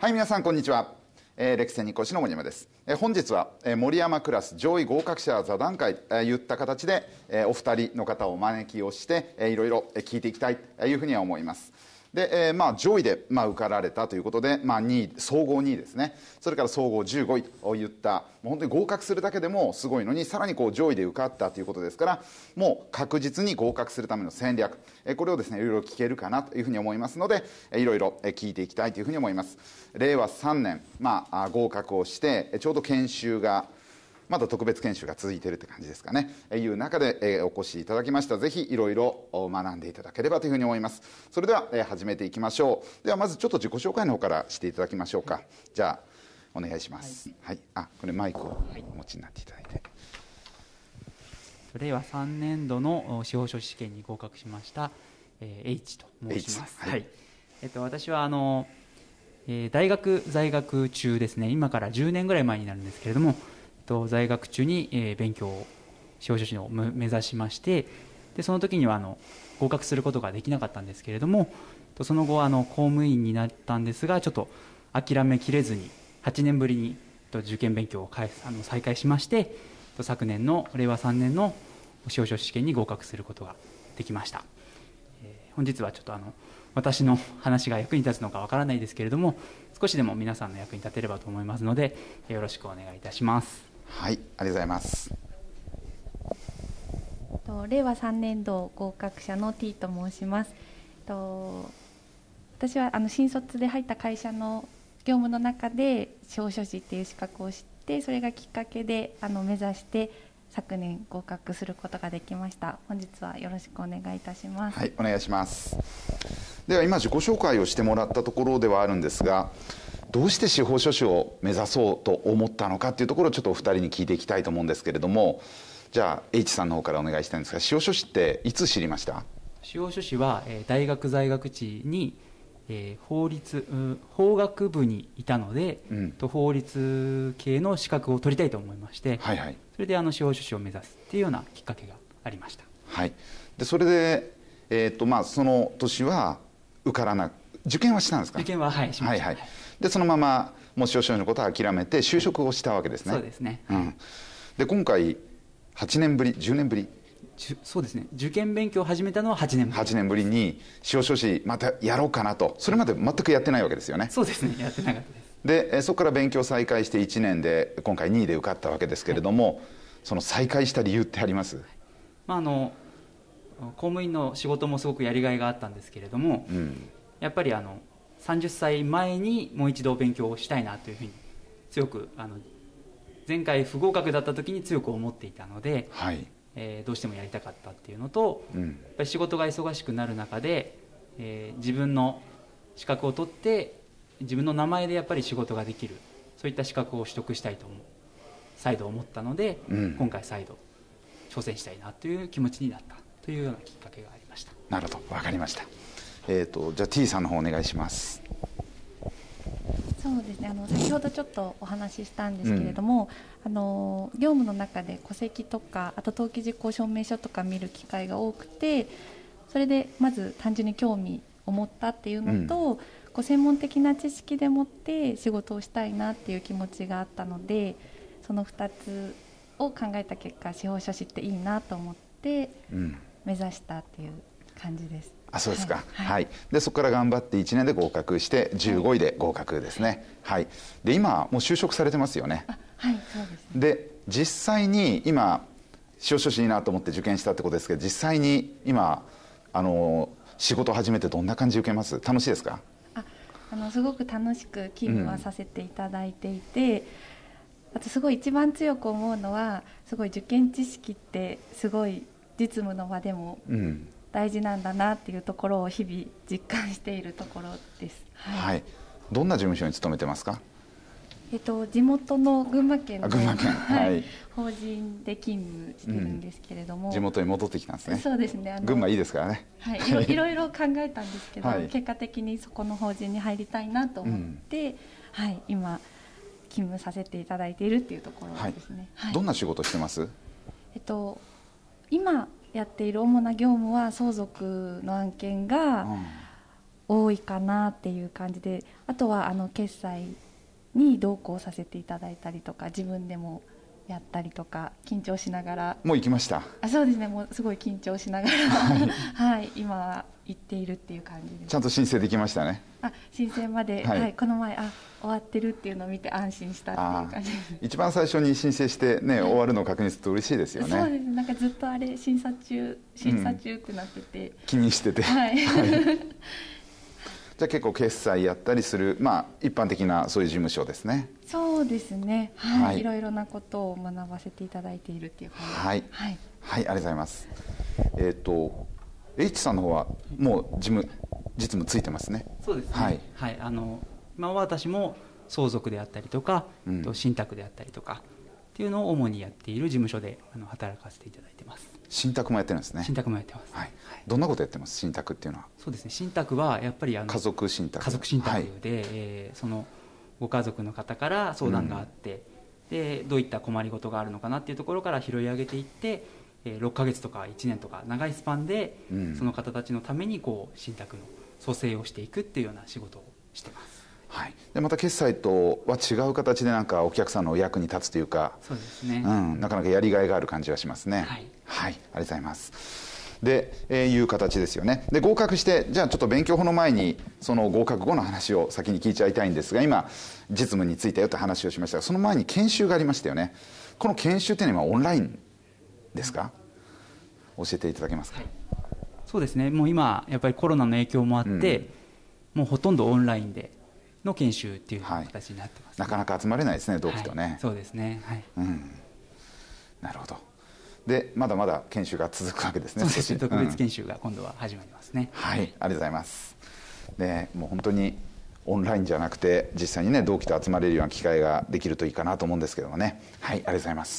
はい、皆さんこんにちは。歴戦に越しの森山です。本日は森山クラス上位合格者座談会といった形でお二人の方をお招きをしていろいろ聞いていきたいというふうには思います。で、上位で受かられたということで、2位、総合2位ですね。それから総合15位といった、もう本当に合格するだけでもすごいのに、さらに上位で受かったということですから、もう確実に合格するための戦略、これをですね、いろいろ聞けるかなというふうに思いますので、いろいろ聞いていきたいというふうに思います。令和3年、合格をして、ちょうど研修が、まだ特別研修が続いているって感じですかね。いう中で、お越しいただきました。ぜひいろいろ学んでいただければというふうに思います。それでは、始めていきましょう。ではまずちょっと自己紹介の方からしていただきましょうか。じゃあお願いします。はい。これマイクをお持ちになっていただいて。 令和3年度の司法書士試験に合格しました、H と申します。はい。私は大学在学中ですね。今から10年ぐらい前になるんですけれども。在学中に勉強を司法書士を目指しまして、でその時には合格することができなかったんですけれども、その後公務員になったんですが、ちょっと諦めきれずに8年ぶりに受験勉強を再開しまして、昨年の令和3年の司法書士試験に合格することができました。本日はちょっと私の話が役に立つのかわからないですけれども、少しでも皆さんの役に立てればと思いますので、よろしくお願いいたします。 はい、ありがとうございます。 令和3年度合格者の T と申します。私は新卒で入った会社の業務の中で司法書士っていう資格を知って、それがきっかけで目指して昨年合格することができました。本日はよろしくお願いいたします。 はい、お願いします。では今自己紹介をしてもらったところではあるんですが、どうして司法書士を目指そうと思ったのかというところをちょっとお二人に聞いていきたいと思うんですけれども、じゃあ H さんの方からお願いしたいんですが、司法書士っていつ知りました？ 司法書士は大学在学地に法学部にいたので、法律系の資格を取りたいと思いまして、 はいはい、 それで司法書士を目指すっていうようなきっかけがありました。 はい、でそれで、その年は受からな受験はしたんですか？ 受験ははいしました。 はいはい、でそのままもう司法書士のことは諦めて就職をしたわけですね。 そうですね。 で今回8年ぶり10年ぶり、 そうですね、受験勉強を始めたのは8年ぶり。 8年ぶりに司法書士またやろうかなと。それまで全くやってないわけですよね。 そうですね、やってなかったです。 でそこから勉強再開して1年で今回2位で受かったわけですけれども、その再開した理由ってあります？ 公務員の仕事もすごくやりがいがあったんですけれども、やっぱり30歳前にもう一度勉強をしたいなというふうに強く前回不合格だった時に強く思っていたので、どうしてもやりたかったっていうのと、やっぱり仕事が忙しくなる中で、自分の資格を取って自分の名前でやっぱり仕事ができる、そういった資格を取得したいと再度思ったので、今回再度挑戦したいなという気持ちになったというようなきっかけがありました。 なるほど、分かりました。じゃあ T さんの方お願いします。 そうですね、先ほどちょっとお話ししたんですけれども、業務の中で戸籍とかあと登記事項証明書とか見る機会が多くて、それでまず単純に興味を持ったっていうのと、専門的な知識でもって仕事をしたいなっていう気持ちがあったので、その2つを考えた結果、司法書士っていいなと思って目指したっていう感じです。 そうですか。はい。でそこから頑張って1年で合格して15位で合格ですね。はい。で今もう就職されてますよね。 はい、そうですね。 で実際に今司法書士いいなと思って受験したってことですけど、実際に今仕事を始めてどんな感じで受けます？楽しいですか？ すごく楽しく勤務はさせていただいていて、あとすごい一番強く思うのは、すごい受験知識ってすごい実務の場でも大事なんだなっていうところを日々実感しているところです。はい。 どんな事務所に勤めてますか？ 地元の群馬県のはい法人で勤務してるんですけれども、 地元に戻ってきたんですね。 そうですね。 群馬いいですからね。 はい。いろいろ考えたんですけど、結果的にそこの法人に入りたいなと思って、今勤務させていただいているっていうところですね。 どんな仕事してます？ 今やっている主な業務は相続の案件が多いかなっていう感じで、あとは決済に同行させていただいたりとか、自分でもやったりとか、緊張しながら。 もう行きました？ そうですね、もうすごい緊張しながらはい、今は行っているっていう感じです。 ちゃんと申請できましたね？ 申請まで、はい、この前終わってるっていうのを見て安心したっていう感じです。 一番最初に申請してね、終わるのを確認すると嬉しいですよね。 そうですね、なんかずっと審査中ってなってて、 気にしてて、 はいじゃあ結構決済やったりする、一般的なそういう事務所ですね。 そうですね、はい、いろいろなことを学ばせていただいているっていう感じです。 はい、はい、ありがとうございます。H さんの方はもう実務ついてますね。 そうですね、はい、今は私も相続であったりとか、信託であったりとかっていうのを主にやっている事務所で働かせていただいてます。 信託もやってるんですね。 信託もやってます、 はい、どんなことやってます？信託っていうのは。 そうですね、信託はやっぱり家族信託で、そのご家族の方から相談があって、でどういった困りごとがあるのかなっていうところから拾い上げていって、6ヶ月とか1年とか長いスパンで、その方たちのために信託の蘇生をしていくっていうような仕事をしてます。 はい、でまた決済とは違う形でなんかお客さんのお役に立つというか、 そうですね、 なかなかやりがいがある感じがしますね。はい、ありがとうございます。で、いう形ですよね。で合格して、じゃあちょっと勉強法の前にその合格後の話を先に聞いちゃいたいんですが、今実務についたよって話をしましたが、その前に研修がありましたよね。この研修っていうのはオンラインですか？教えていただけますか？ そうですね、もう今やっぱりコロナの影響もあって、もうほとんどオンラインでの研修っていう形になってます、ね。 なかなか集まれないですね、同期とね。 そうですね、 なるほど。でまだまだ研修が続くわけですね。 そうですね、特別研修が今度は始まりますね。 はい、ありがとうございます。でもう本当にオンラインじゃなくて実際にね同期と集まれるような機会ができるといいかなと思うんですけどもね。はい、ありがとうございます。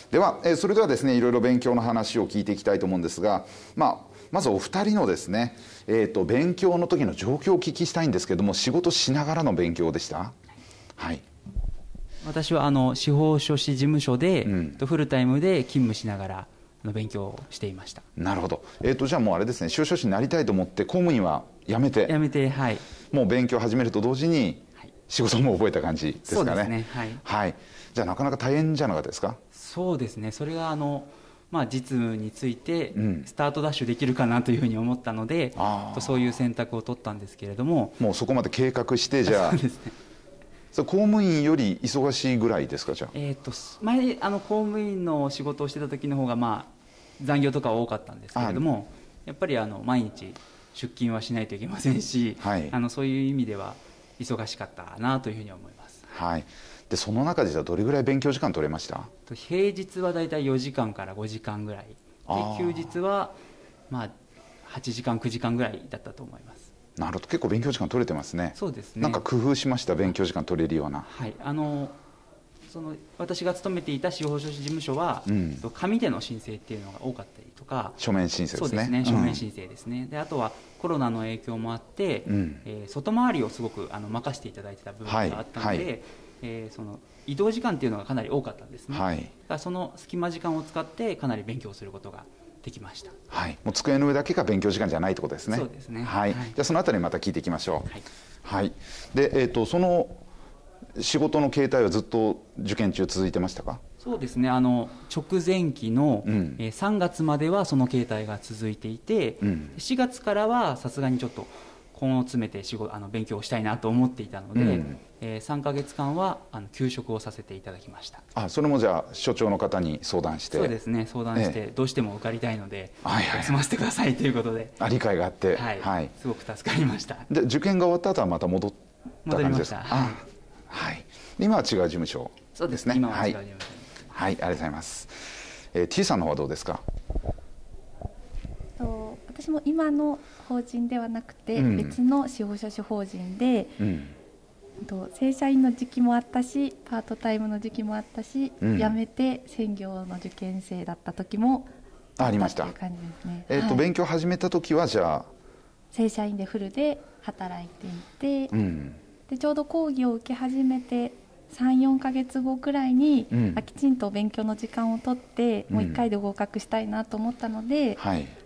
では、それではですね、いろいろ勉強の話を聞いていきたいと思うんですが、まずお二人のですね、勉強の時の状況をお聞きしたいんですけども、仕事しながらの勉強でした？はい。 私は司法書士事務所で、フルタイムで勤務しながら勉強をしていました。 なるほど。じゃあもうあれですね、司法書士になりたいと思って公務員は辞めて、はい、もう勉強を始めると同時に仕事も覚えた感じですかね。 そうですね、 はい、じゃあなかなか大変じゃなかったですか？ そうですね、それが実務についてスタートダッシュできるかなというふうに思ったので、そういう選択を取ったんですけれども。 もうそこまで計画して、じゃあそうですね、公務員より忙しいぐらいですか？じゃあ前公務員の仕事をしてた時の方が残業とかは多かったんですけれども、やっぱり毎日出勤はしないといけませんし、そういう意味では忙しかったなというふうに思います。 はい。でその中でじゃあどれぐらい勉強時間取れました？ 平日はだいたい4時間から5時間ぐらいで、休日は8時間9時間ぐらいだったと思います。 なるほど、結構勉強時間取れてますね。 そうですね。 なんか工夫しました？勉強時間取れるような。 はい、私が勤めていた司法書士事務所は、紙での申請っていうのが多かったりとか。 書面申請ですね。 そうですね、書面申請ですね。であとはコロナの影響もあって、外回りをすごく任せていただいてた部分があったので、その移動時間っていうのがかなり多かったんですね。だからその隙間時間を使ってかなり勉強することができました。 はい、もう机の上だけが勉強時間じゃないってことですね。 そうですね。 はい。じゃあそのあたりまた聞いていきましょう。はい。でその仕事の形態はずっと受験中続いてましたか？ そうですね、直前期の、3月まではその形態が続いていて、4月からはさすがにちょっと根を詰めて勉強をしたいなと思っていたので、3ヶ月間は休職をさせていただきました。 それもじゃあ所長の方に相談して？ そうですね、相談して、どうしても受かりたいので休ませてくださいということで、 理解があって、 すごく助かりました。 で受験が終わった後はまた戻った感じですか？はい、今は違う事務所ですね。 今は違う事務所。 はい、ありがとうございます。T さんの方はどうですか？ 私も今の法人ではなくて、別の司法書士法人で、正社員の時期もあったし、パートタイムの時期もあったし、辞めて専業の受験生だった時もありましたっていう感じですね。 勉強始めた時はじゃあ正社員でフルで働いていて、でちょうど講義を受け始めて3、4ヶ月後くらいに、きちんと勉強の時間を取って、もう1回で合格したいなと思ったので、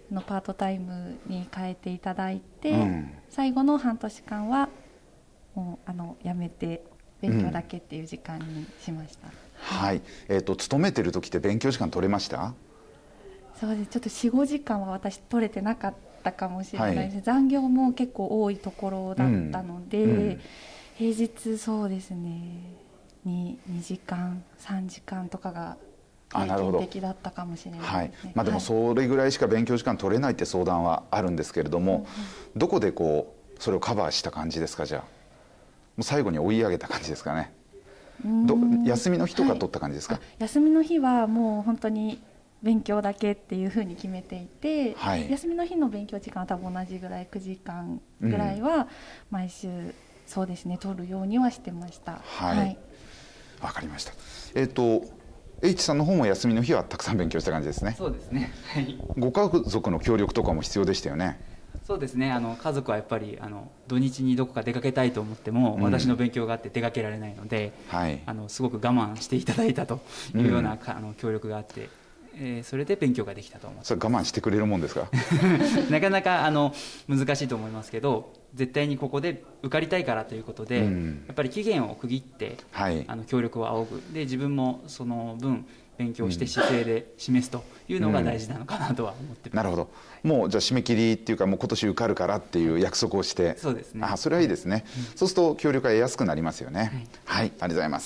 のパートタイムに変えていただいて、最後の半年間はもう辞めて勉強だけっていう時間にしました。 はい、勤めてる時って勉強時間取れました？ そうです。ちょっと 4,5 時間は私取れてなかったかもしれないです、残業も結構多いところだったので、平日そうですね 2時間3時間とかが平均的だったかもしれないですね。はい、まあ、 でもそれぐらいしか勉強時間取れないって相談はあるんですけれども、どこでこうそれをカバーした感じですか？じゃあもう最後に追い上げた感じですかね。休みの日とか取った感じですか？ 休みの日はもう本当に勉強だけっていうふうに決めていて、休みの日の勉強時間は多分同じぐらい9時間ぐらいは毎週そうですね取るようにはしてました。 はい、わかりました。H さんの方も休みの日はたくさん勉強した感じですね。 そうですね、はい、 ご家族の協力とかも必要でしたよね。 そうですね、家族はやっぱり土日にどこか出かけたいと思っても、私の勉強があって出かけられないので、すごく我慢していただいたというような、協力があって、それで勉強ができたと思います。 それ我慢してくれるもんですか？ なかなか難しいと思いますけど、絶対にここで受かりたいからということで、やっぱり期限を区切って、協力を仰ぐで、自分もその分勉強して姿勢で示すというのが大事なのかなとは思ってます。 なるほど。もうじゃあ締め切りっていうか、もう今年受かるからっていう約束をして。 そうですね。 それはいいですね。そうすると協力が得やすくなりますよね。はい、ありがとうございます。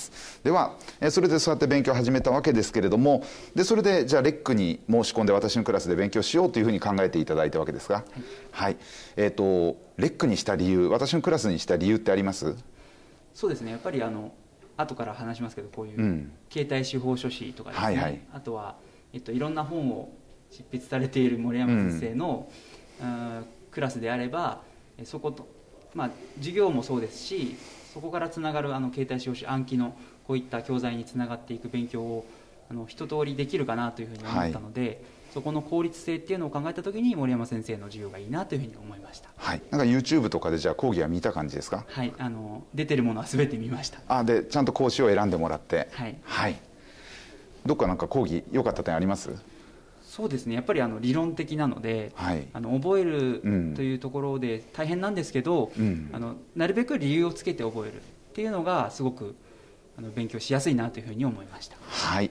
ではそれでそうやって勉強を始めたわけですけれども、でそれでじゃあレックに申し込んで私のクラスで勉強しようというふうに考えていただいたわけですが、はい、レックにした理由、私のクラスにした理由ってあります？ そうですね、やっぱり後から話しますけど、こういう携帯司法書士とかですね、あとは、いろんな本を執筆されている森山先生の、クラスであれば、そこと、授業もそうですし、そこからつながる携帯司法書士暗記のこういった教材につながっていく勉強を一通りできるかなというふうに思ったので、そこの効率性っていうのを考えたときに森山先生の授業がいいなというふうに思いました。はい、 なんか YouTube とかでじゃあ講義は見た感じですか？ はい、出てるものは全て見ました。 でちゃんと講師を選んでもらって、どっかなんか講義良かった点あります？ そうですね、やっぱり理論的なので、覚えるというところで大変なんですけど、なるべく理由をつけて覚えるっていうのがすごく勉強しやすいなというふうに思いました。 はい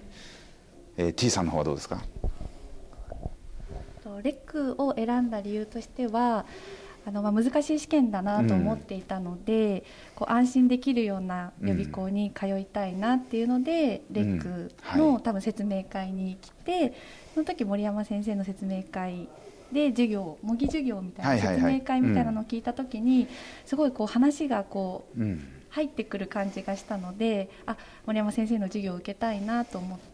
、T さんの方はどうですか？ レックを選んだ理由としては難しい試験だなと思っていたので、安心できるような予備校に通いたいなっていうので、レックの多分説明会に来て、その時森山先生の説明会で模擬授業みたいな説明会みたいなのを聞いた時に、すごい話が入ってくる感じがしたので、森山先生の授業を受けたいなと思って、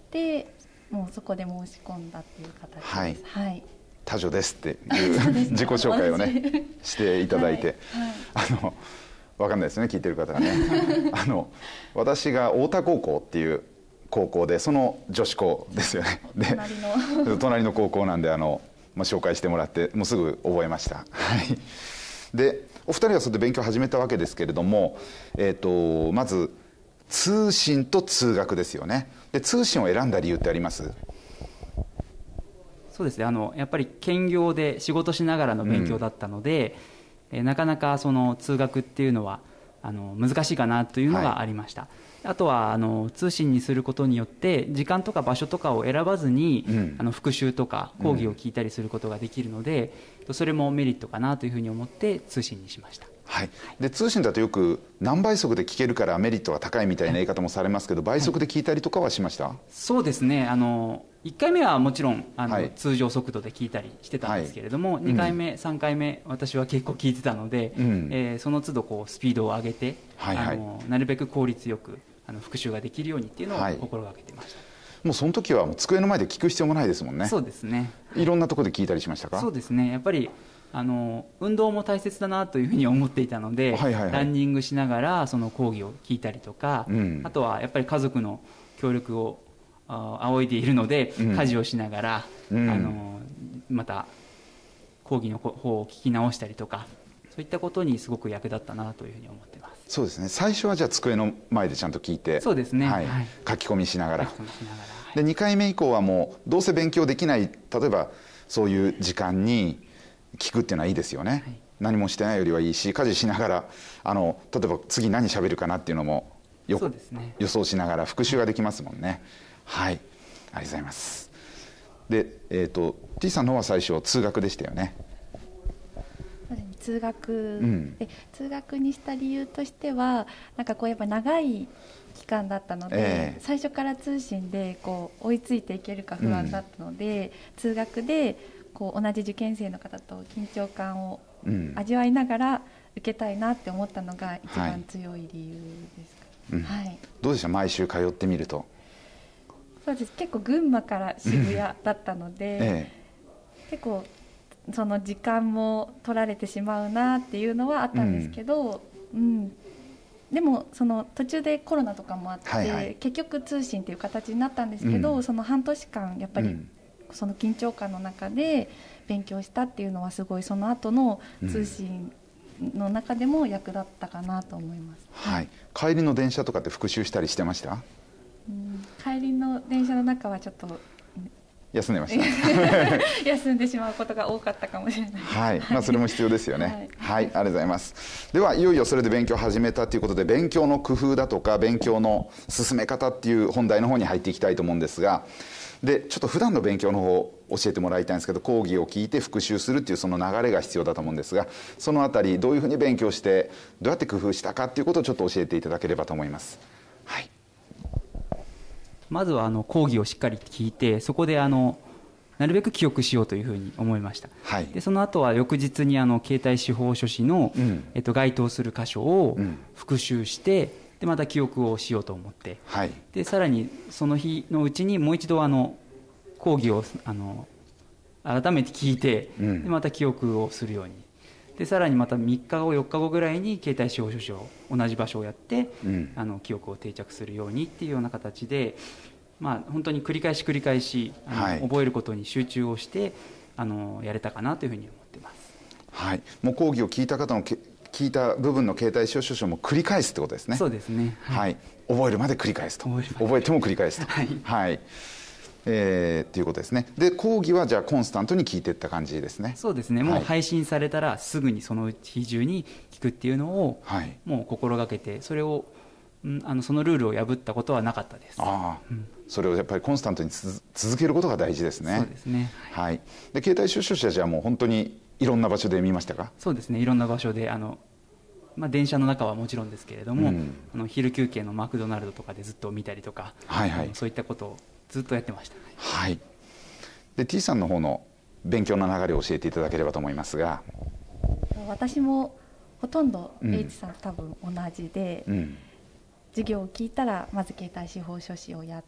もうそこで申し込んだっていう形です。はい、 多女ですっていう自己紹介をねしていただいて、分かんないですね、聞いてる方がね。私が太田高校っていう高校で、その女子校ですよね。で隣の高校なんで紹介してもらって、もうすぐ覚えました。はい、でお二人はそれで勉強を始めたわけですけれども、まず通信と通学ですよね。で通信を選んだ理由ってあります？ そうですね、やっぱり兼業で仕事しながらの勉強だったので、なかなかその通学っていうのは難しいかなというのがありました。あとは通信にすることによって時間とか場所とかを選ばずに、復習とか講義を聞いたりすることができるので、それもメリットかなというふうに思って通信にしました。 はい、で通信だとよく何倍速で聞けるからメリットが高いみたいな言い方もされますけど、倍速で聞いたりとかはしました？ そうですね、1回目はもちろん通常速度で聞いたりしてたんですけれども、2回目3回目私は結構聞いてたので、その都度スピードを上げて、なるべく効率よく復習ができるようにっていうのを心がけてました。 もうその時はもう机の前で聞く必要もないですもんね。 そうですね、 いろんなところで聞いたりしましたか？ そうですね、やっぱり運動も大切だなというふうに思っていたので、ランニングしながらその講義を聞いたりとか、あとはやっぱり家族の協力を仰いでいるので、家事をしながら、また講義の方を聞き直したりとか、そういったことにすごく役立ったなというふうに思ってます。 そうですね、最初はじゃあ机の前でちゃんと聞いて、 そうですね、 書き込みしながら、で2回目以降はもうどうせ勉強できない、例えばそういう時間に聞くっていうのはいいですよね、はい、何もしてないよりはいいし、家事しながら例えば次何喋るかなっていうのもそうですね、 予想しながら復習ができますもんね。はい、ありがとうございます。で、T さんの方は最初通学でしたよね。 通学、で通学にした理由としてはなんかこうやっぱ長い期間だったので、最初から通信でこう追いついていけるか不安だったので、通学でこう同じ受験生の方と緊張感を味わいながら受けたいなって思ったのが一番強い理由ですか。はい、 どうでした、毎週通ってみると。 そうです、結構群馬から渋谷だったので、結構その時間も取られてしまうなっていうのはあったんですけど、でもその途中でコロナとかもあって、結局通信っていう形になったんですけど、その半年間やっぱりその緊張感の中で勉強したっていうのはすごいその後の通信の中でも役立ったかなと思います。 はい、帰りの電車とかって復習したりしてました？ 帰りの電車の中はちょっと休んでました休んでしまうことが多かったかもしれない。 はい、まあ、それも必要ですよね。はい、ありがとうございます。ではいよいよそれで勉強を始めたということで、勉強の工夫だとか勉強の進め方っていう本題の方に入っていきたいと思うんですが、でちょっと普段の勉強の方を教えてもらいたいんですけど、講義を聞いて復習するっていうその流れが必要だと思うんですが、そのあたりどういうふうに勉強してどうやって工夫したかっていうことをちょっと教えていただければと思います。はい、 まずは講義をしっかり聞いて、そこでなるべく記憶しようというふうに思いました、はい、でその後は翌日に携帯司法書士の、該当する箇所を復習して、でまた記憶をしようと思って、はい、でさらにその日のうちにもう一度講義を改めて聞いて、でまた記憶をするように、でさらにまた3日後4日後ぐらいに携帯司法書士を同じ場所をやって、記憶を定着するようにっていうような形で、まあ、本当に繰り返し繰り返し覚えることに集中をしてやれたかなというふうに思ってます。 はい、もう講義を聞いた方の聞いた部分の携帯司法書士をも繰り返すってことですね。 そうですね、 はい、覚えるまで繰り返すと、覚えても繰り返すと、はい、はい、っていうことですね。で講義はじゃあコンスタントに聞いていった感じですね。 そうですね、もう配信されたらすぐにその日中に聞くっていうのを、もう心がけて、それをそのルールを破ったことはなかったです。 それをやっぱりコンスタントに続けることが大事ですね。 そうですね、 はい、で携帯司法書士はじゃあもう本当にいろんな場所で見ましたか？ そうですね、いろんな場所でまあ、電車の中はもちろんですけれども、昼休憩のマクドナルドとかでずっと見たりとか、そういったことをずっとやってました。 はい、で T さんの方の勉強の流れを教えていただければと思いますが。 私もほとんど H さんと多分同じで、授業を聞いたらまず携帯司法書士をやって、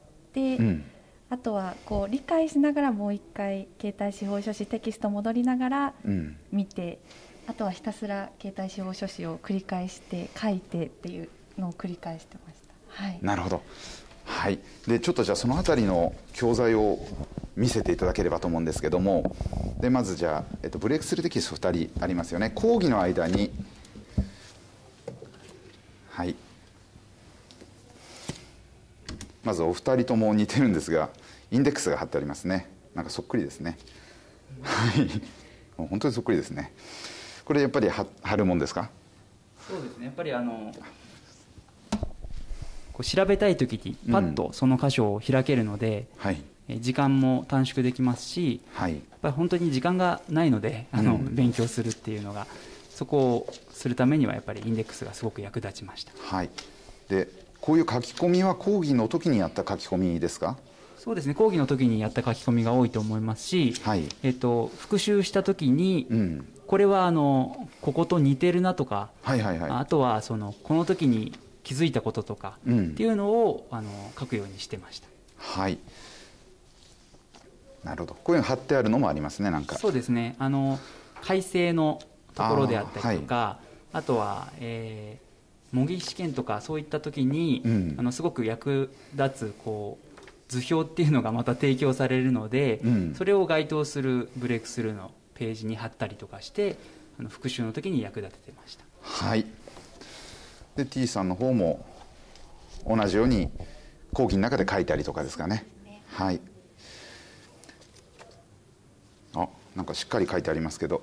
あとはこう理解しながらもう一回携帯司法書士テキスト戻りながら見て、あとはひたすら携帯司法書士を繰り返して書いてっていうのを繰り返してました。はい、 なるほど。はい、でちょっとじゃあそのあたりの教材を見せていただければと思うんですけども、でまずじゃあ、ブレイクスルーテキスト2人ありますよね。講義の間に、はい、まずお二人とも似てるんですがインデックスが貼ってありますね。なんかそっくりですね。はい、もう本当にそっくりですね。これやっぱり貼るもんですか？ そうですね、やっぱりこう調べたい時にパッとその箇所を開けるので、時間も短縮できますし、やっぱり本当に時間がないので勉強するっていうのが、そこをするためにはやっぱりインデックスがすごく役立ちました。 はい、でこういう書き込みは講義の時にやった書き込みですか？ そうですね、講義の時にやった書き込みが多いと思いますし、復習した時に、これはここと似てるなとか、あとはこの時に気づいたこととかっていうのを書くようにしてました。 はい、なるほど。こういうの貼ってあるのもありますね。なんかそうですね、改正のところであったりとか、あとは、模擬試験とかそういった時に、すごく役立つ図表っていうのがまた提供されるので、それを該当するブレイクスルーのページに貼ったりとかして復習の時に役立ててました。 はい、で T さんの方も同じように講義の中で書いたりとかですかね。はい、あ、 なんかしっかり書いてありますけど、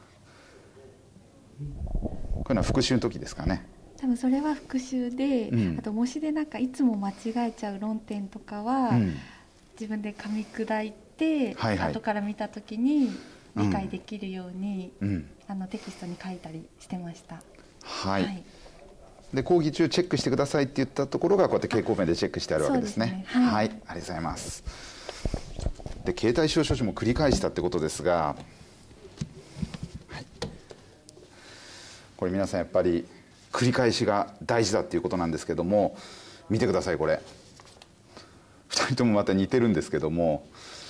これは復習の時ですかね。 多分それは復習で、あと模試でなんかいつも間違えちゃう論点とかは、自分で噛み砕いて、後から見た時に理解できるように、テキストに書いたりしてました。 はい、で講義中チェックしてくださいって言ったところがこうやって蛍光ペンでチェックしてあるわけですね。はい、ありがとうございます。で携帯使用書士も繰り返したってことですが、これ皆さんやっぱり繰り返しが大事だっていうことなんですけども、見てください。これ2人ともまた似てるんですけども、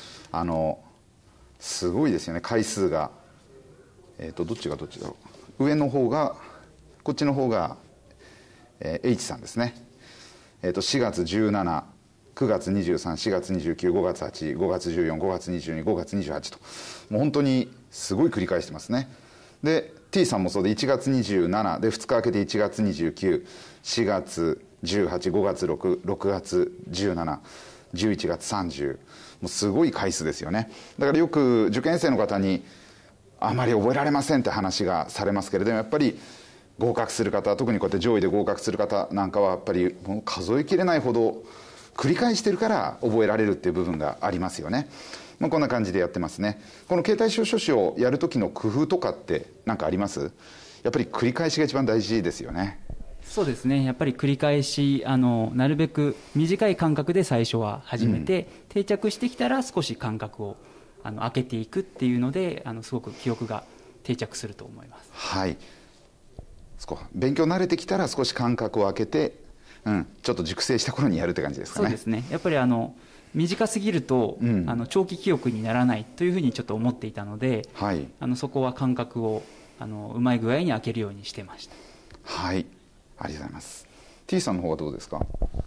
すごいですよね、回数が。どっちがどっちだろう。上の方が、こっちの方が、H さんですね。4月17、9月23、4月29、5月8、5月14、5月22、5月28と、もう本当にすごい繰り返してますね。で T さんもそうで、1月27で2日空けて1月29、4月18、5月6、6月17、11月30、もうすごい回数ですよね。だからよく受験生の方にあまり覚えられませんって話がされますけれども、やっぱり合格する方、特にこうやって上位で合格する方なんかはやっぱりもう数えきれないほど繰り返してるから覚えられるっていう部分がありますよね。まあ、こんな感じでやってますね。この携帯使用書士をやる時の工夫とかって何かあります？やっぱり繰り返しが一番大事ですよね。 そうですね、やっぱり繰り返しなるべく短い間隔で最初は始めて、定着してきたら少し間隔を空けていくっていうので、すごく記憶が定着すると思います。 はい、勉強慣れてきたら少し間隔を空けて、ちょっと熟成した頃にやるって感じですかね。 そうですね、やっぱり短すぎると、長期記憶にならないというふうにちょっと思っていたので、はい、そこは間隔をうまい具合に空けるようにしてました。 はい、ありがとうございます。 T さんの方はどうですか？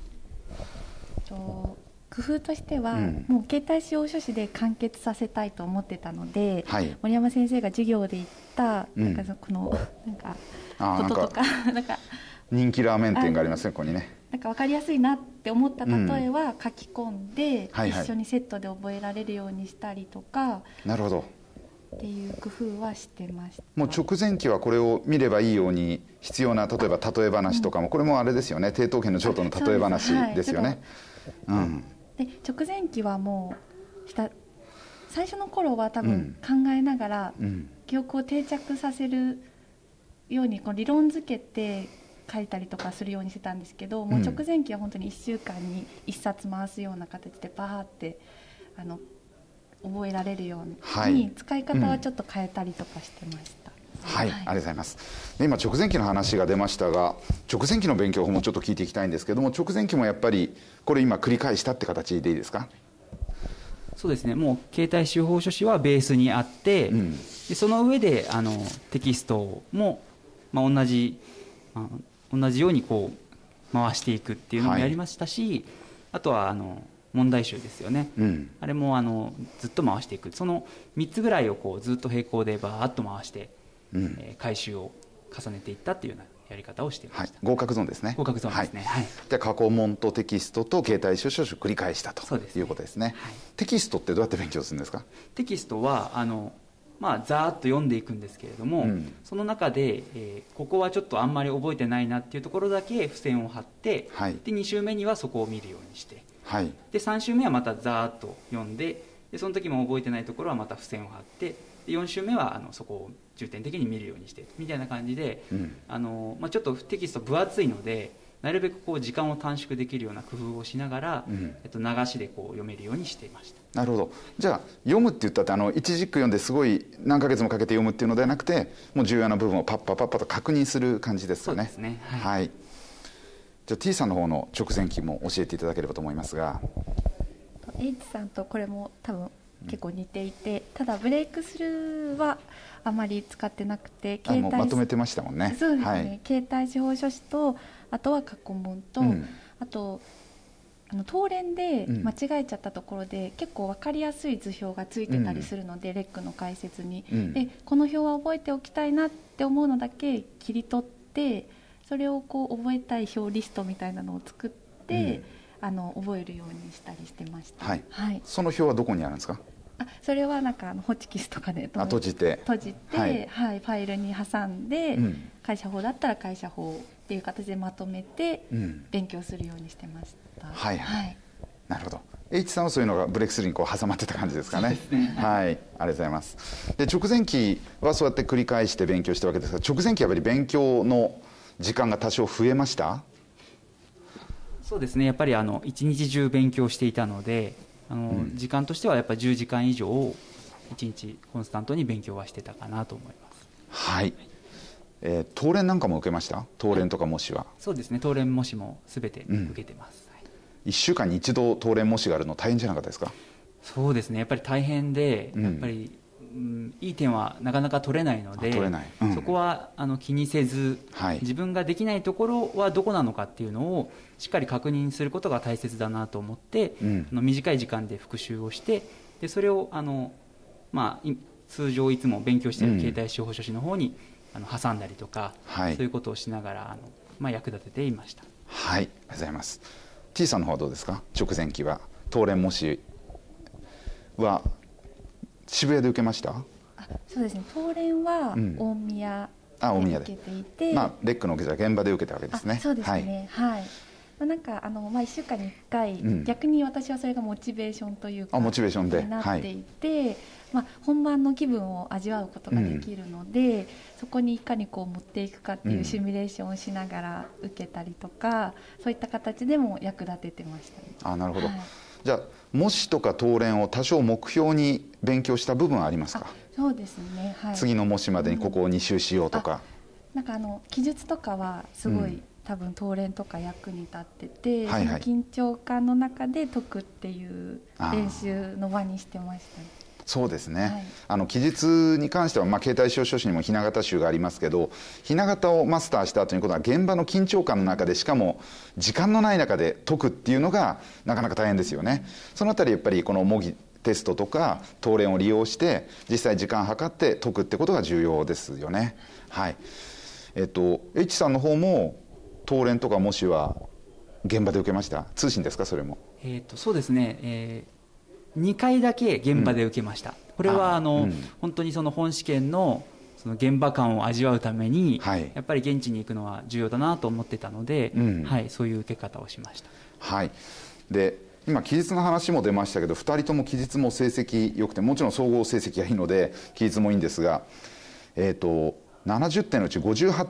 工夫としては、もう携帯使用書士で完結させたいと思ってたので、森山先生が授業で言ったなんかこのなんかこととかなんか人気ラーメン店がありますね、ここにね。 なんか分かりやすいなって思った例えは書き込んで、一緒にセットで覚えられるようにしたりとか、 なるほどっていう工夫はしてました。 もう直前期はこれを見ればいいように必要な、例えば例え話とかも、これもあれですよね、抵当権の譲渡の例え話ですよね。 で直前期はもう最初の頃は多分考えながら記憶を定着させるようにこう理論づけて書いたりとかするようにしてたんですけど、もう直前期は本当に1週間に1冊回すような形でバーって覚えられるように、使い方はちょっと変えたりとかしてました。 はい、ありがとうございます。今直前期の話が出ましたが、直前期の勉強法もちょっと聞いていきたいんですけども、直前期もやっぱりこれ今繰り返したって形でいいですか？ そうですね、もう携帯手法書士はベースにあって、でその上でテキストも、同じようにこう回していくっていうのもやりましたし、あとは問題集ですよね、あれもずっと回していく、その3つぐらいをこうずっと並行でバーッと回して、回収を重ねていったっていうようなやり方をしていました。 合格ゾーンですね。 合格ゾーンですね。 じゃあ過去問とテキストと携帯使用書士を繰り返したということですね。テキストってどうやって勉強するんですか？ テキストはざーっと読んでいくんですけれども、その中で、ここはちょっとあんまり覚えてないなっていうところだけ付箋を貼って、で2週目にはそこを見るようにして、で3週目はまたざーっと読んで、その時も覚えてないところはまた付箋を貼って、で4週目はそこを重点的に見るようにしてみたいな感じで、ちょっとテキスト分厚いので、なるべくこう時間を短縮できるような工夫をしながら、流しでこう読めるようにしていました。 なるほど。じゃあ読むって言ったって一軸読んですごい何ヶ月もかけて読むっていうのではなくて、もう重要な部分をパッパと確認する感じですかね。 そうですね。 はい。じゃあ T さんの方の直前期も教えていただければと思いますが。 H さんとこれも多分結構似ていて、ただブレイクスルーはあまり使ってなくて、 まとめてましたもんね。 そうですね、携帯司法書士と、あとは過去問と、あと答練で間違えちゃったところで、結構分かりやすい図表がついてたりするので、レックの解説に、でこの表は覚えておきたいなって思うのだけ切り取って、それをこう覚えたい表リストみたいなのを作って、覚えるようにしたりしてました。 その表はどこにあるんですか？ それはなんかホチキスとかで閉じて、 はい、ファイルに挟んで、会社法だったら会社法っていう形でまとめて勉強するようにしてました。 はいはい、なるほど。H さんはそういうのがブレイクスルーにこう挟まってた感じですかね。 そうですね、 はい、ありがとうございます。で、直前期はそうやって繰り返して勉強したわけですが、直前期はやっぱり勉強の時間が多少増えました？ そうですね、やっぱり一日中勉強していたので、時間としてはやっぱり10時間以上を1日コンスタントに勉強はしてたかなと思います。 はい。答練なんかも受けました？答練とか模試は。 そうですね、答練模試も全て受けてます。 1週間に1度答練模試があるの大変じゃなかったですか？ そうですね、やっぱり大変で、やっぱり、いい点はなかなか取れないので、そこは気にせず、自分ができないところはどこなのかっていうのをしっかり確認することが大切だなと思って、短い時間で復習をして、でそれを通常いつも勉強している携帯司法書士の方に挟んだりとか、そういうことをしながら役立てていました。 はい、ありがとうございます。 T さんの方はどうですか？直前期は答練模試は渋谷で受けました？ そうですね、答練は大宮で受けていて、 レックの受けた現場で受けたわけですね。 そうですね、はい、なんか1週間に1回、逆に私はそれがモチベーションというかモチベーションでなっていて、本番の気分を味わうことができるので、そこにいかにこう持っていくかっていうシミュレーションをしながら受けたりとか、そういった形でも役立ててましたね。 なるほど、じゃあ模試とか答練を多少目標に勉強した部分はありますか？ そうですね、はい、 次の模試までにここを2周しようとか、 なんか記述とかはすごい、多分答練とか役に立ってて、その緊張感の中で解くっていう練習の場にしてましたね。 そうですね、記述に関しては、携帯司法書士にもひな形集がありますけど、ひな形をマスターした後に今度は現場の緊張感の中で、しかも時間のない中で解くっていうのがなかなか大変ですよね。そのあたりやっぱりこの模擬テストとか答練を利用して実際時間計って解くってことが重要ですよね。はい。H さんの方も答練とか模試は現場で受けました？通信ですか？それも。 そうですね、2回だけ現場で受けました。これは本当にその本試験のその現場感を味わうために、やっぱり現地に行くのは重要だなと思ってたので、そういう受け方をしました。はい。 で今記述の話も出ましたけど、2人とも記述も成績良くて、もちろん総合成績がいいので記述もいいんですが、70点のうち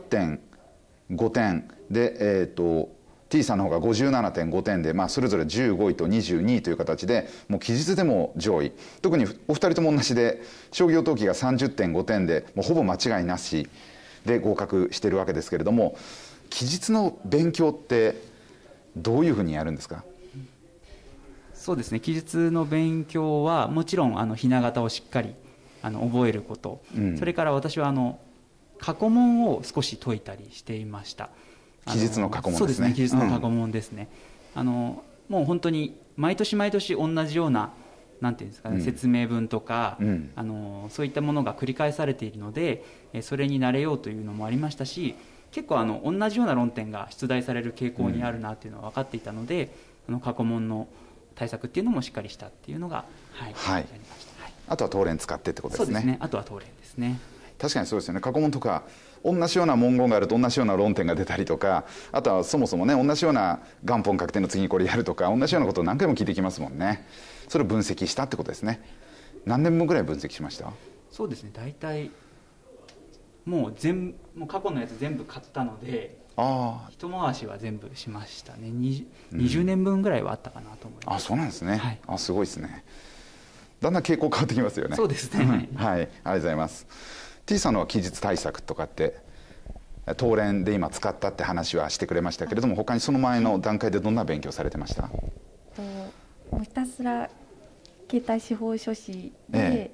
58.5 点で、T さんの方が 57.5 点で、それぞれ15位と22位という形で、もう記述でも上位、特にお二人とも同じで商業登記が 30.5 点でもうほぼ間違いなしで合格してるわけですけれども、記述の勉強ってどういうふうにやるんですか？ そうですね、記述の勉強はもちろんひな形をしっかり覚えること、それから私は過去問を少し解いたりしていました。 記述の過去問ですね。 そうですね、記述の過去問ですね。もう本当に毎年毎年同じような、なんていうんですかね、説明文とか、そういったものが繰り返されているので、それに慣れようというのもありましたし、結構同じような論点が出題される傾向にあるなというのは分かっていたので、過去問の対策っていうのもしっかりしたっていうのが、やりました。 あとは答練使ってってことですね。 そうですね、あとは答練ですね。 確かにそうですよね。過去問とか同じような文言があると同じような論点が出たりとか、あとはそもそもね、同じような元本確定の次にこれやるとか、同じようなことを何回も聞いてきますもんね。それを分析したってことですね。何年分ぐらい分析しました？ そうですね、大体もう過去のやつ全部買ったので、一回しは全部しましたね。20年分ぐらいはあったかなと思います。 そうなんですね。すごいですね。だんだん傾向変わってきますよね。 そうですね。 はい、ありがとうございます。T さんのは記述対策とかって答練で今使ったって話はしてくれましたけれども、他にその前の段階でどんな勉強されてました？ もうひたすら携帯司法書士で、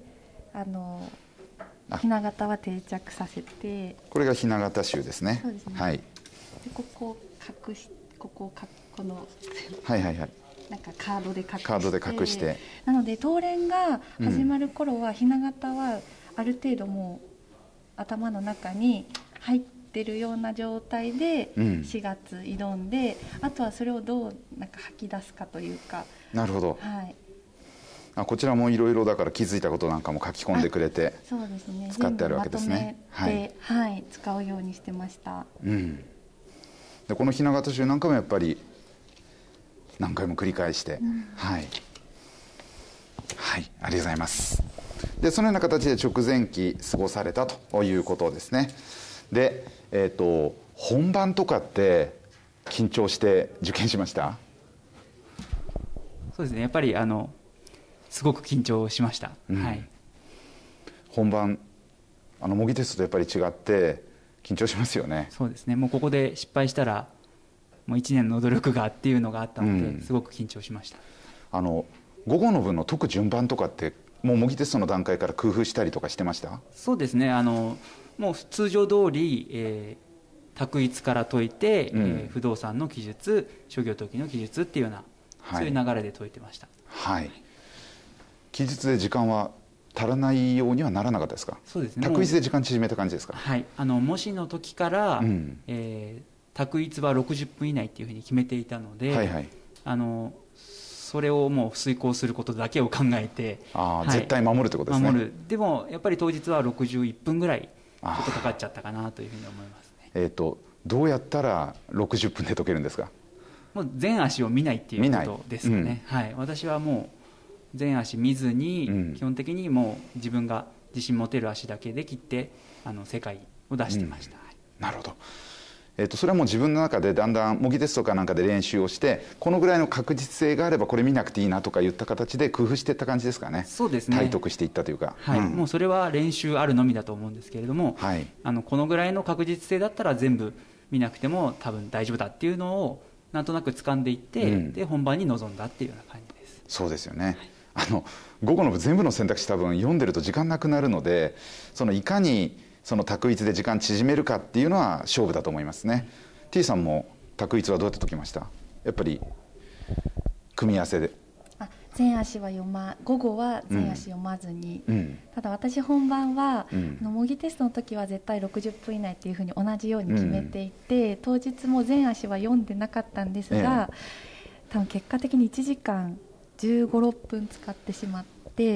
ひな形は定着させて、 これがひな形集ですね。 そうですね。 はい。 でここを隠し、このなんかカードで隠して、なので答練が始まる頃は、ひな形はある程度もう頭の中に入ってるような状態で4月挑んで、あとはそれをどうなんか吐き出すかというか。 なるほど。 こちらもいろいろだから気づいたことなんかも書き込んでくれて、 そうですね、 使ってあるわけですね。 使うようにしてました。 でこの雛形集なんかもやっぱり何回も繰り返して、はい、ありがとうございます。でそのような形で直前期過ごされたということですね。で、本番とかって緊張して受験しました？ そうですね、やっぱりすごく緊張しました。 本番模擬テストとやっぱり違って緊張しますよね。 そうですね、もうここで失敗したらもう1年の努力がっていうのがあったので、すごく緊張しました。 午後の分の解く順番とかってもう模擬テストの段階から工夫したりとかしてました？ そうですね、もう通常通り、択一から解いて、不動産の記述、商業登記の記述っていうような、そういう流れで解いてました。 記述で時間は足らないようにはならなかったですか？ そうですね、 択一で時間縮めた感じですか？ 模試の時から、択一は60分以内っていうふうに決めていたので、それをもう遂行することだけを考えて、 絶対守るってことですね。 守る。でもやっぱり当日は61分ぐらいちょっとかかっちゃったかなというふうに思いますね。 どうやったら60分で解けるんですか？ もう前足を見ないっていうことですよね。私はもう前足見ずに、基本的にもう自分が自信持てる足だけで切って世界を出してました。 なるほど。それはもう自分の中でだんだん模擬テストかなんかで練習をして、このぐらいの確実性があればこれ見なくていいなとかいった形で工夫していった感じですかね。 そうですね、 体得していったというか、 もうそれは練習あるのみだと思うんですけれども、このぐらいの確実性だったら全部見なくても多分大丈夫だっていうのをなんとなく掴んでいって、で本番に臨んだっていうような感じです。 そうですよね。午後の全部の選択肢多分読んでると時間なくなるので、いかにその択一で時間縮めるかっていうのは勝負だと思いますね。T さんも択一はどうやって解きました？やっぱり組み合わせで。 前足は午後は前足読まずに、ただ私本番は、模擬テストの時は絶対60分以内っていうふうに同じように決めていて、当日も前足は読んでなかったんですが、多分結果的に1時間15、6分使ってしまって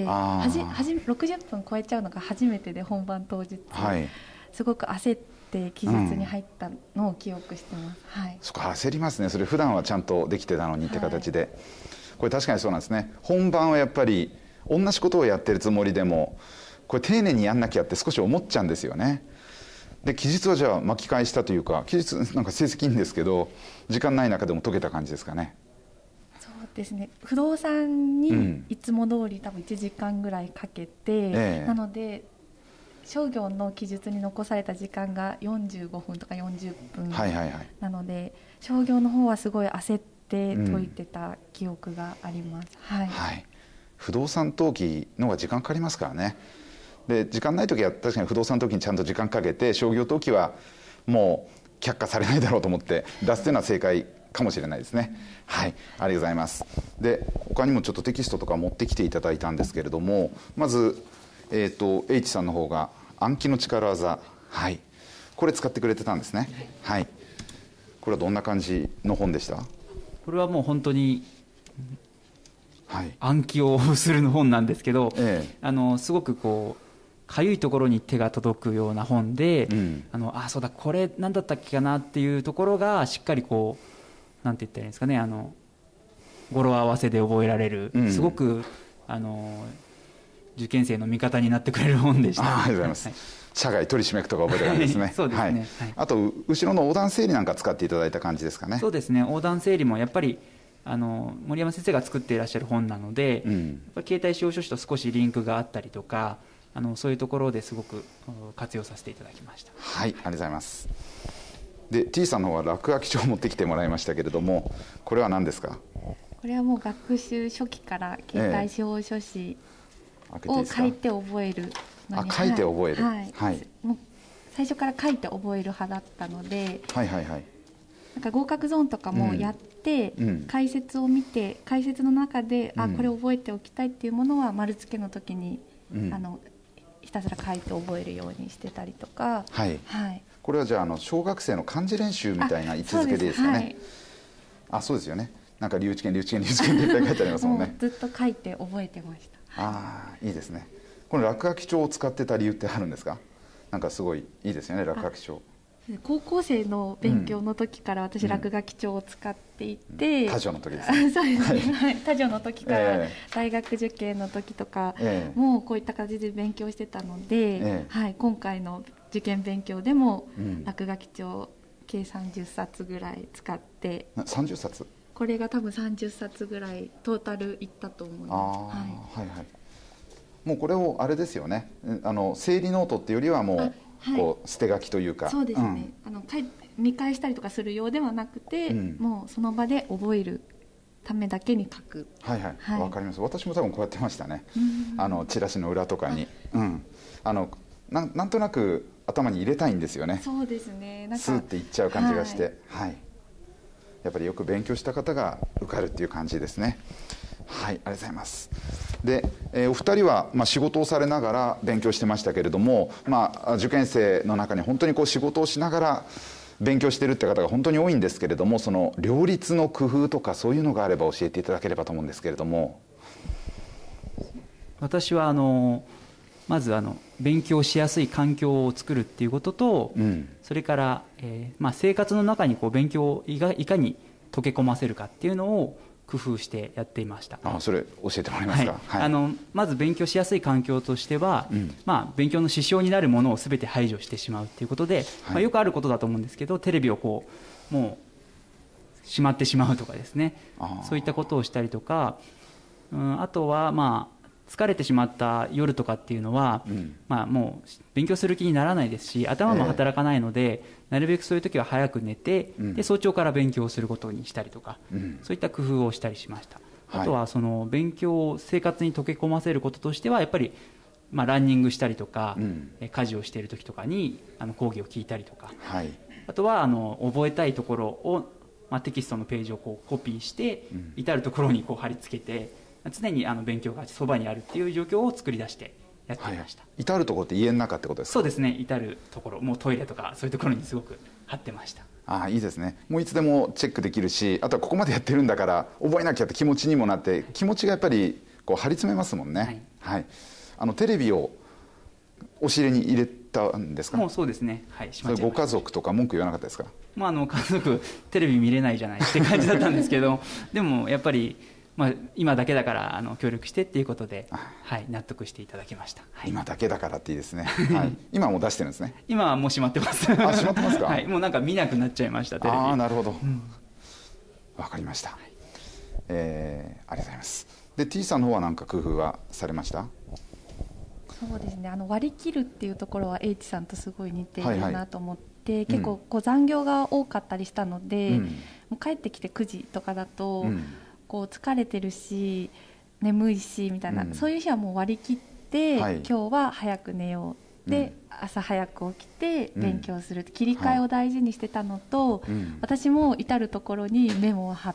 、60分超えちゃうのが初めてで、本番当日、すごく焦って記述に入ったのを記憶してます。 そこ焦りますね。それ普段はちゃんとできてたのにって形で、これ確かにそうなんですね。本番はやっぱり同じことをやってるつもりでもこれ丁寧にやんなきゃって少し思っちゃうんですよね。で記述はじゃあ巻き返したというか、記述なんか成績いいんですけど時間ない中でも解けた感じですかね。 そうですね、不動産にいつも通り多分1時間ぐらいかけて、なので商業の記述に残された時間が45分とか40分なので、商業の方はすごい焦って解いてた記憶があります。 不動産登記の方が時間かかりますからね。で時間ない時は確かに不動産登記にちゃんと時間かけて、商業登記はもう却下されないだろうと思って出すというのは正解かもしれないですね。ありがとうございます。で他にもちょっとテキストとか持ってきていただいたんですけれども、まずH さんの方が暗記の力技、これ使ってくれてたんですね。これはどんな感じの本でした？ これはもう本当に暗記をする本なんですけど、すごくこうかゆいところに手が届くような本で、そうだ、これ何だったっけかなっていうところがしっかりこうなんて言ったらいいんですかね、語呂合わせで覚えられる、すごく受験生の味方になってくれる本でした。 ありがとうございます。社外取り締めとか覚えてるんですね。 そうですね。 あと後ろの横断整理なんか使っていただいた感じですかね。 そうですね。横断整理もやっぱり森山先生が作っていらっしゃる本なので、やっぱり携帯使用書士と少しリンクがあったりとか、そういうところですごく活用させていただきました。 ありがとうございます。で T さんの方は落書き帳を持ってきてもらいましたけれども、これは何ですか？ これはもう学習初期から携帯司法書士を書いて覚えるのに、 書いて覚える、 もう最初から書いて覚える派だったので、なんか合格ゾーンとかもやって、解説を見て、解説の中でこれ覚えておきたいっていうものは丸付けの時に、ひたすら書いて覚えるようにしてたりとか。これはじゃあ小学生の漢字練習みたいな位置づけでいいですかね。そうですよね。 なんか留置券っていっぱい書いてありますもんね。 もうずっと書いて覚えてました。 ああ、いいですね。この落書き帳を使ってた理由ってあるんですか？なんかすごいいいですよね、落書き帳。 高校生の勉強の時から私、落書き帳を使っていて、 他女の時ですね。 そうですね、はい、他女の時から大学受験の時とかもこういった形で勉強してたので、はい、今回の受験勉強でも落書き帳計30冊ぐらい使って、 30冊？ これが多分30冊ぐらいトータルいったと思います。 はいはい。もうこれをあれですよね、整理ノートっていうよりはもうこう捨て書きというか、 そうですね、見返したりとかするようではなくて、もうその場で覚えるためだけに書く。はいはい、 わかります。私も多分こうやってましたね。チラシの裏とかに、なんとなく頭に入れたいんですよね。 そうですね、 スーっていっちゃう感じがして、はい、やっぱりよく勉強した方が受かるっていう感じですね。はい、ありがとうございます。で、お二人は、仕事をされながら勉強してましたけれども、受験生の中に本当にこう仕事をしながら勉強してるって方が本当に多いんですけれども、その両立の工夫とかそういうのがあれば教えていただければと思うんですけれども。 私はまず勉強しやすい環境を作るっていうことと、それから、生活の中にこう勉強をいかに溶け込ませるかっていうのを工夫してやっていました。 それ教えてもらえますか？ はい、まず勉強しやすい環境としては、勉強の支障になるものを全て排除してしまうということで、よくあることだと思うんですけど、テレビをこうもうしまってしまうとかですね、そういったことをしたりとか、あとは疲れてしまった夜とかっていうのは、もう勉強する気にならないですし、頭も働かないので、なるべくそういう時は早く寝て、で早朝から勉強することにしたりとか、そういった工夫をしたりしました。あとはその勉強を生活に溶け込ませることとしては、やっぱりランニングしたりとか、家事をしている時とかに講義を聞いたりとか、あとは覚えたいところを、テキストのページをこうコピーして、至るところにこう貼り付けて、常に勉強がそばにあるっていう状況を作り出してやっていました。 至るところって家の中ってことですか？ そうですね、至るところ、もうトイレとかそういうところにすごく貼ってました。 いいですね。もういつでもチェックできるし、あとはここまでやってるんだから覚えなきゃって気持ちにもなって、気持ちがやっぱりこう張り詰めますもんね。テレビを押し入れに入れたんですか？ もうそうですね、はい、しまっちゃいました。 ご家族とか文句言わなかったですか？ 家族テレビ見れないじゃないって感じだったんですけどでもやっぱり今だけだから協力してっていうことで、納得していただきました。 今だけだからっていいですね。今もう出してるんですね。 今はもう閉まってます。 閉まってますか？ もうなんか見なくなっちゃいました、テレビ。 なるほど、わかりました。ありがとうございます。で T さんの方は何か工夫はされました？ そうですね、割り切るっていうところは H さんとすごい似ているなと思って、結構こう残業が多かったりしたので、もう帰ってきて9時とかだと、こう疲れてるし眠いしみたいな、そういう日はもう割り切って、今日は早く寝ようで、朝早く起きて勉強する、切り替えを大事にしてたのと、私も至る所にメモを貼って、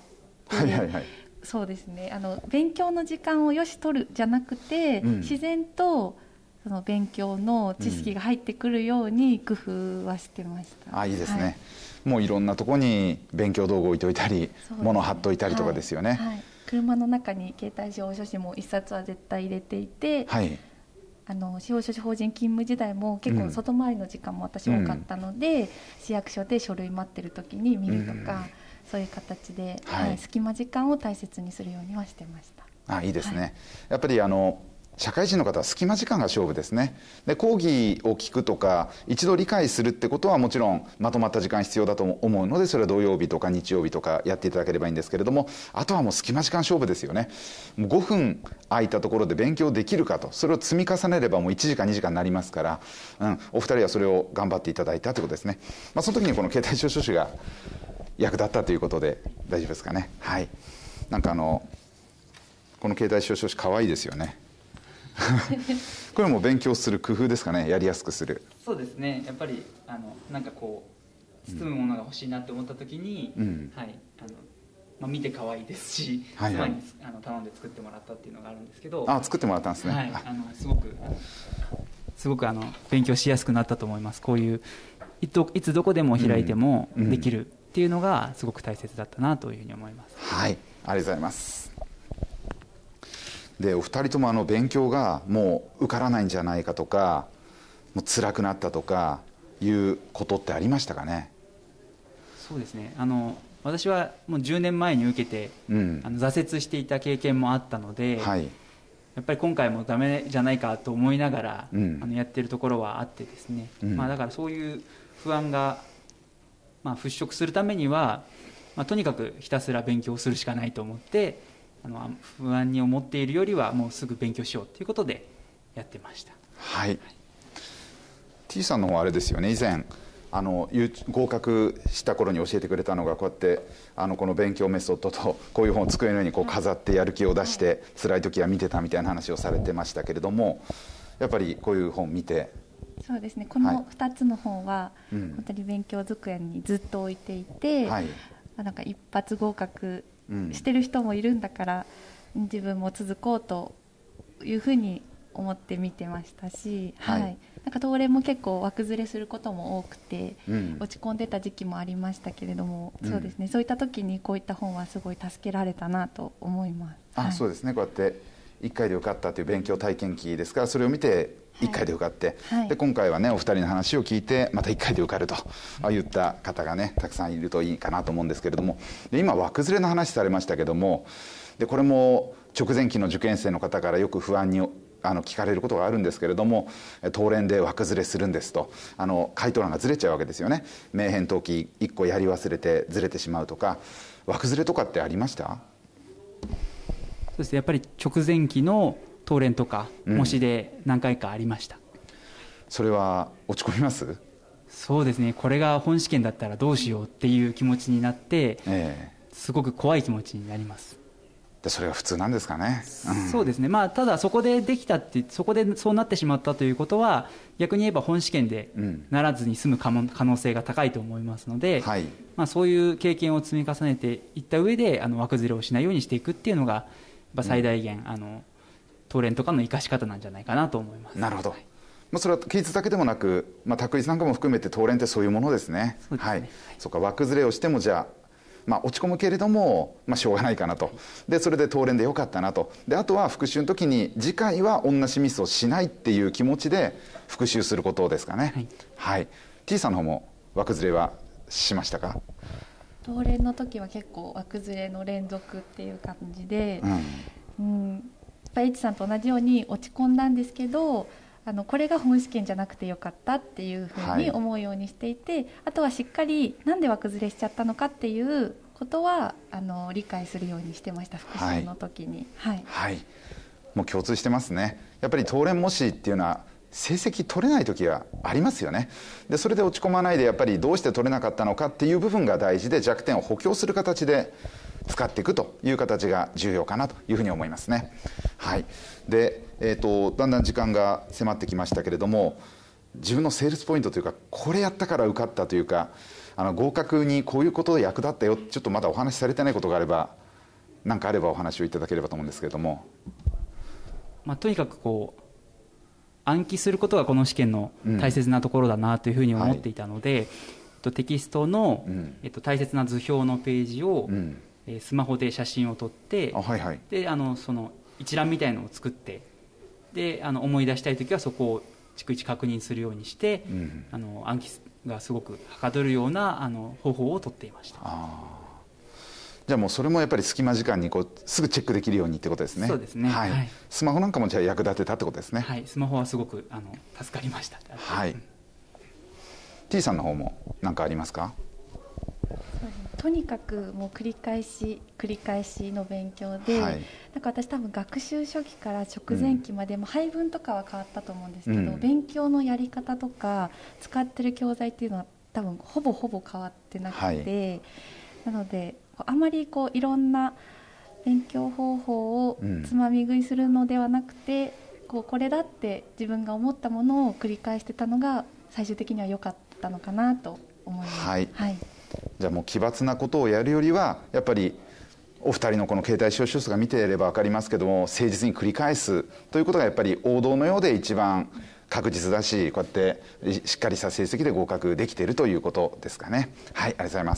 そうですね、勉強の時間をよし取るじゃなくて、自然とその勉強の知識が入ってくるように工夫はしてました。 いいですね。もういろんなところに勉強道具置いといたり、物を貼っといたりとかですよね。 車の中に携帯司法書士も1冊は絶対入れていて、司法書士法人勤務時代も結構外回りの時間も私多かったので、市役所で書類待ってる時に見るとか、そういう形で、隙間時間を大切にするようにはしてました。 いいですね。やっぱり社会人の方は隙間時間が勝負ですね。で講義を聞くとか一度理解するってことはもちろんまとまった時間必要だと思うので、それは土曜日とか日曜日とかやっていただければいいんですけれども、あとはもう隙間時間勝負ですよね。もう5分空いたところで勉強できるかと、それを積み重ねればもう1時間2時間になりますから、お二人はそれを頑張っていただいたということですね。その時にこの携帯司法書士が役立ったということで大丈夫ですかね。なんかこの携帯司法書士可愛いですよね。これも勉強する工夫ですかね、やりやすくする。 そうですね、やっぱりなんかこう包むものが欲しいなって思った時に、見て可愛いですし、妻に頼んで作ってもらったっていうのがあるんですけど、 作ってもらったんですね。 すごく勉強しやすくなったと思います。こういういつどこでも開いてもできるっっていうのがすごく大切だったなというふうに思います。 はい、ありがとうございます。でお二人とも勉強がもう受からないんじゃないかとか、もう辛くなったとかいうことってありましたかね？ そうですね、私はもう10年前に受けて、挫折していた経験もあったので、はい、やっぱり今回もダメじゃないかと思いながら、やってるところはあってですね、だからそういう不安が、払拭するためには、とにかくひたすら勉強するしかないと思って、不安に思っているよりはもうすぐ勉強しようということでやってました。 はい、T さんの方はあれですよね、以前合格した頃に教えてくれたのが、こうやってこの勉強メソッドとこういう本を机の上にこう飾ってやる気を出して辛い時は見てたみたいな話をされてましたけれども、やっぱりこういう本見て。 そうですね、この2つの本は本当に勉強机にずっと置いていて、なんか一発合格してる人もいるんだから、自分も続こうというふうに思って見てましたし、なんか東レも結構枠ずれすることも多くて、落ち込んでた時期もありましたけれども、そうですね、そういった時にこういった本はすごい助けられたなと思います。 そうですね、こうやって1回で受かったという勉強体験記ですから、それを見て1回で受かって、で今回はねお二人の話を聞いてまた1回で受かると言った方がねたくさんいるといいかなと思うんですけれども、で今枠ずれの話されましたけども、でこれも直前期の受験生の方からよく不安に聞かれることがあるんですけれども、東レで枠ずれするんですと、回答欄がずれちゃうわけですよね。名辺登記1個やり忘れてずれてしまうとか、枠ずれとかってありました？ そうですね、やっぱり直前期の東レとか模試で何回かありました。 それは落ち込みます？ そうですね、これが本試験だったらどうしようっていう気持ちになって、すごく怖い気持ちになります。 でそれが普通なんですかね？ そうですね、ただそこでできたって、そこでそうなってしまったということは、逆に言えば本試験でならずに済む可能性が高いと思いますので、そういう経験を積み重ねていった上で枠ずれをしないようにしていくっていうのがやっぱ最大限、東レとかの生かし方なんじゃないかなと思います。 なるほど。それは記述だけでもなく、択一なんかも含めて東レってそういうものですね。 そうですね、 そうか、枠ずれをしてもじゃあ落ち込むけれども、しょうがないかなと。でそれで東レでよかったなと。であとは復習の時に次回は同じミスをしないっていう気持ちで復習することですかね。T さんの方も枠ずれはしましたか？ 東レの時は結構枠ずれの連続っていう感じで、やっぱり H さんと同じように落ち込んだんですけど、これが本試験じゃなくてよかったっていうふうに思うようにしていて、あとはしっかりなんで枠ずれしちゃったのかっていうことは理解するようにしてました、復習の時に。 もう共通してますね。やっぱり東レ模試っていうのは成績取れない時がありますよね。でそれで落ち込まないで、やっぱりどうして取れなかったのかっていう部分が大事で、弱点を補強する形で使っていくという形が重要かなというふうに思いますね。で、だんだん時間が迫ってきましたけれども、自分のセールスポイントというか、これやったから受かったというか、合格にこういうことで役立ったよ、ちょっとまだお話しされてないことがあれば、何かあればお話をいただければと思うんですけれども。 とにかく暗記することがこの試験の大切なところだなというふうに思っていたので、テキストの、大切な図表のページを、スマホで写真を撮って、でその一覧みたいのを作って、で思い出したいときはそこを逐一確認するようにして、暗記がすごくはかどるような方法をとっていました。 じゃあもうそれもやっぱり隙間時間にすぐチェックできるようにってことですね。 そうですね、 スマホなんかもじゃあ役立てたってことですね。 スマホはすごく助かりました。 T さんの方も何かありますか？ とにかくもう繰り返しの勉強で、なんか私多分学習初期から直前期までも配分とかは変わったと思うんですけど、勉強のやり方とか使ってる教材っていうのは多分ほぼ変わってなくて、なのであまりいろんな勉強方法をつまみ食いするのではなくて、これだって自分が思ったものを繰り返してたのが最終的には良かったのかなと思います。 じゃあもう奇抜なことをやるよりは、やっぱりお二人のこの携帯使用書数が見ていれば分かりますけども、誠実に繰り返すということがやっぱり王道のようで一番確実だし、こうやってしっかりした成績で合格できているということですかね。はい、ありがとうございます。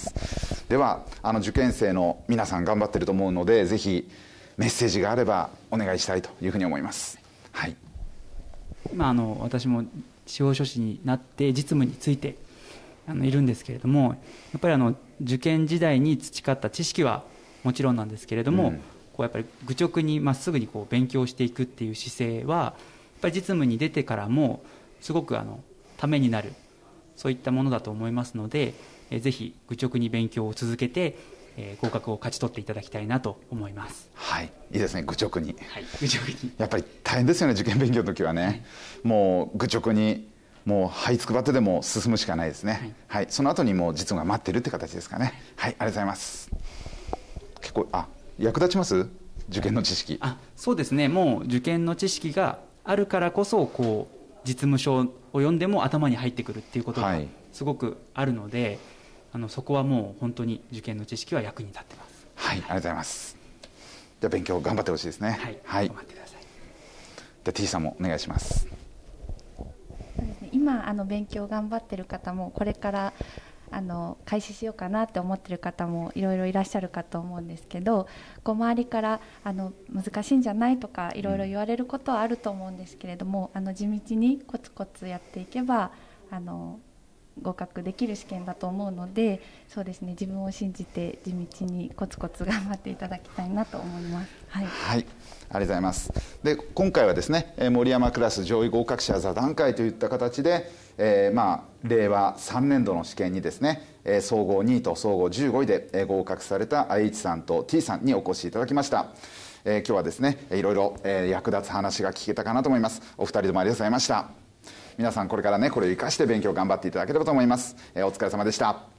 では受験生の皆さん頑張ってると思うので、ぜひメッセージがあればお願いしたいというふうに思います。はい、 今私も司法書士になって実務についているんですけれども、やっぱり受験時代に培った知識はもちろんなんですけれども、こうやっぱり愚直にまっすぐにこう勉強していくっていう姿勢はやっぱり実務に出てからもすごくためになる、そういったものだと思いますので、ぜひ愚直に勉強を続けて合格を勝ち取っていただきたいなと思います。 はい、いいですね、愚直に。 はい、愚直に。 やっぱり大変ですよね、受験勉強の時はね。もう愚直にもう這いつくばってでも進むしかないですね。はい、その後にもう実務が待ってるって形ですかね。はい、ありがとうございます。結構役立ちます？受験の知識。 そうですね、もう受験の知識があるからこそこう実務書を読んでも頭に入ってくるっていうことがすごくあるので、そこはもう本当に受験の知識は役に立ってます。 はい、ありがとうございます。じゃあ勉強頑張ってほしいですね。 はい、頑張ってください。 じゃあ T さんもお願いします。 そうですね、今勉強頑張ってる方もこれから開始しようかなって思ってる方もいろいろいらっしゃるかと思うんですけど、こう周りから難しいんじゃないとかいろいろ言われることはあると思うんですけれども、地道にコツコツやっていけば合格できる試験だと思うので、そうですね、自分を信じて地道にコツコツ頑張っていただきたいなと思います。はい、 はい、ありがとうございます。で今回はですね、森山クラス上位合格者座談会といった形で、令和3年度の試験にですね、総合2位と総合15位で合格された H さんと T さんにお越しいただきました。今日はですね、いろいろ役立つ話が聞けたかなと思います。お二人どもありがとうございました。皆さんこれからね、これを生かして勉強頑張っていただければと思います。お疲れ様でした。